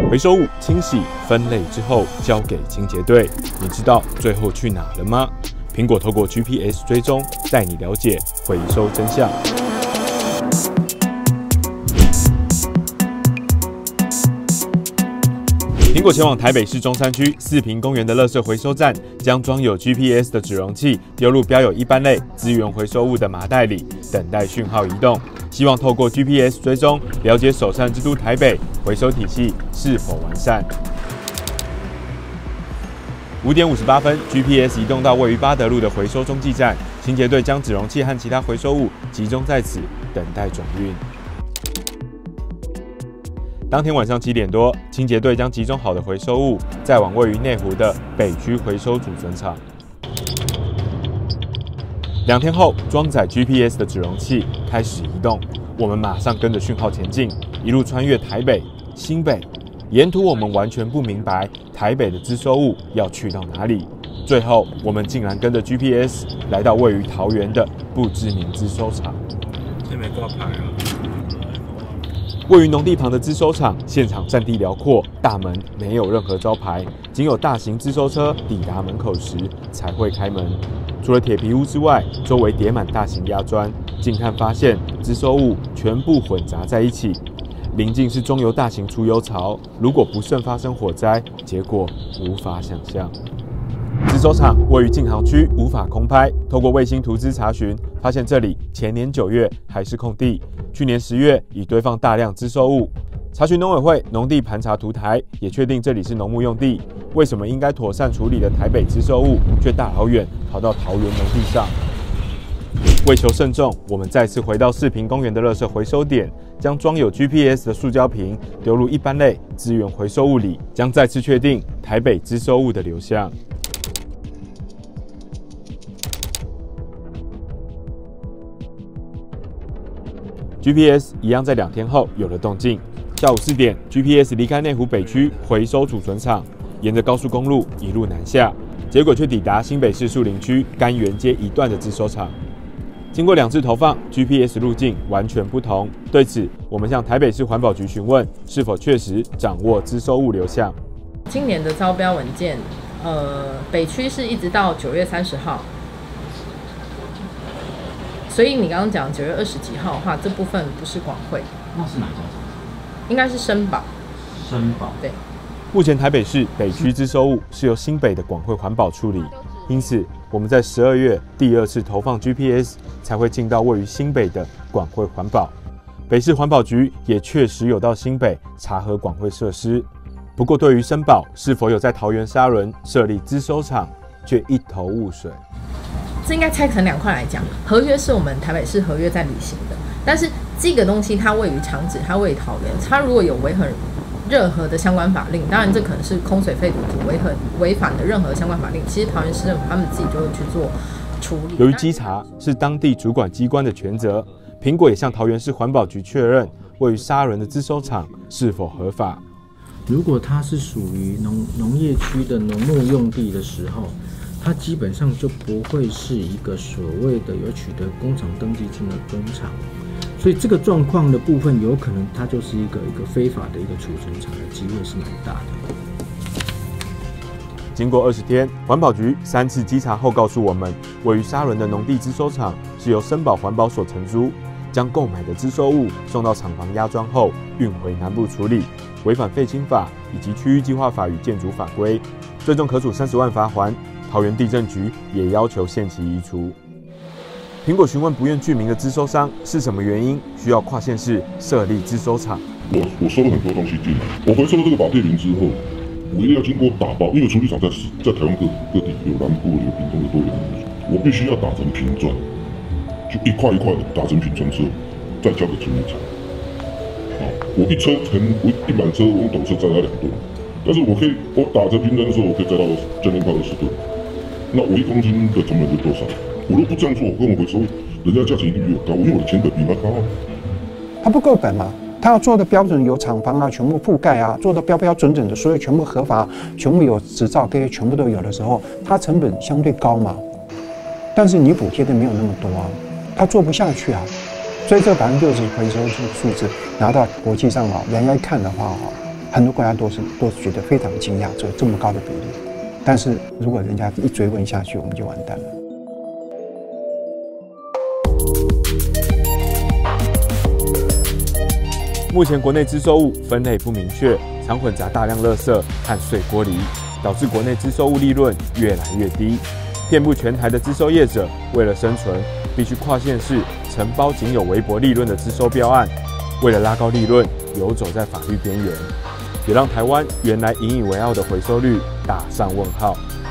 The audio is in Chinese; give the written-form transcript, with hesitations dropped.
回收物清洗分类之后交给清洁队，你知道最后去哪了吗？苹果透过 GPS 追踪，带你了解回收真相。苹果前往台北市中山区四平公园的垃圾回收站，将装有 GPS 的纸容器丢入标有一般类资源回收物的麻袋里，等待讯号移动。希望透过 GPS 追踪，了解首善之都台北回收体系是否完善。5点58分 ，GPS 移动到位于八德路的回收中继站，清洁队将纸容器和其他回收物集中在此，等待转运。当天晚上7点多，清洁队将集中好的回收物再往位于内湖的北区回收储存场。2天后，装载 GPS 的纸容器开始移动，我们马上跟着讯号前进，一路穿越台北、新北。沿途我们完全不明白台北的资收物要去到哪里，最后我们竟然跟着 GPS 来到位于桃园的不知名资收场。 这没挂牌啊！ 位于农地旁的资收场，现场占地辽阔，大门没有任何招牌，仅有大型资收车抵达门口时才会开门。除了铁皮屋之外，周围叠满大型压砖，近看发现资收物全部混杂在一起。邻近是中油大型除油槽，如果不慎发生火灾，结果无法想象。资收场位于禁航区，无法空拍。透过卫星图资查询，发现这里前年9月还是空地，去年10月已堆放大量资收物。查询农委会农地盘查图台，也确定这里是农牧用地。为什么应该妥善处理的台北资收物，却大老远跑到桃园农地上？为求慎重，我们再次回到四平公园的垃圾回收点，将装有 GPS 的塑胶瓶丢入一般类资源回收物里，将再次确定台北资收物的流向。GPS 一样在2天后有了动静。下午4点 ，GPS 离开内湖北区回收储存场，沿着高速公路一路南下，结果却抵达新北市树林区甘源街一段的资收场。经过2次投放 ，GPS 路径完全不同。对此，我们向台北市环保局询问，是否确实掌握资收物流向。 今年的招标文件，北区是一直到9月30号。所以你刚刚讲9月20几号的话，这部分不是广汇， 那是哪家？ 应该是申保。 申保对。 目前台北市北区资收物是由新北的广汇环保处理，因此我们在12月第2次投放 GPS 才会进到位于新北的广汇环保。北市环保局也确实有到新北查核广汇设施，不过对于申保是否有在桃园沙仑设立资收厂，却一头雾水。 这应该拆成2块来讲，合约是我们台北市合约在履行的，但是这个东西它位于场址，它位于桃园，它如果有违反任何的相关法令，当然这可能是空水废土违反的任何相关法令，其实桃园市政府他们自己就会去做处理。 由于稽查是当地主管机关的权责，苹果也向桃园市环保局确认位于沙仑的资收厂是否合法。 如果它是属于农业区的农牧用地的时候，它基本上就不会是一个所谓的有取得工厂登记证的工厂，所以这个状况的部分有可能它就是一个非法的一个储存厂的机会是蛮大的。 经过20天，环保局3次稽查后告诉我们，位于沙仑的农地资收厂是由申保环保所承租，将购买的资收物送到厂房压装后运回南部处理，违反废清法以及区域计划法与建筑法规，最终可处30万罚锾。桃园地政局也要求限期移除。苹果询问不愿具名的资收商是什么原因需要跨县市设立资收厂。 我收了很多东西进来，我回收了这个保特瓶之后，我一定要经过打包，因为处理厂在台湾各地有南部有屏东的多元，我必须要打成瓶装，就一块一块的打成瓶装之后，再交给处理厂。我一车一满车，我用斗车载到2吨。但是我打成瓶装的时候，我可以载到将近快20吨。那我1公斤的成本是多少？我如果不这样做，我跟我回收，人家价钱一定比我高，因为我的成本比他高啊。 他不够本嘛？他要做的标准有厂房啊，全部覆盖啊，做的标标准准的，所有全部合法，全部有执照，这些全部都有的时候，他成本相对高嘛。但是你补贴的没有那么多啊，他做不下去啊。所以这60%回收数字拿到国际上啊，人家一看的话啊， 很多国家都是觉得非常惊讶，这么高的比例。但是如果人家一追问下去，我们就完蛋了。 目前国内资收物分类不明确，常混杂大量垃圾和碎玻璃，导致国内资收物利润越来越低。遍布全台的资收业者为了生存，必须跨县市承包仅有微薄利润的资收标案，为了拉高利润，游走在法律边缘，也让台湾原来引以为傲的回收率打上问号。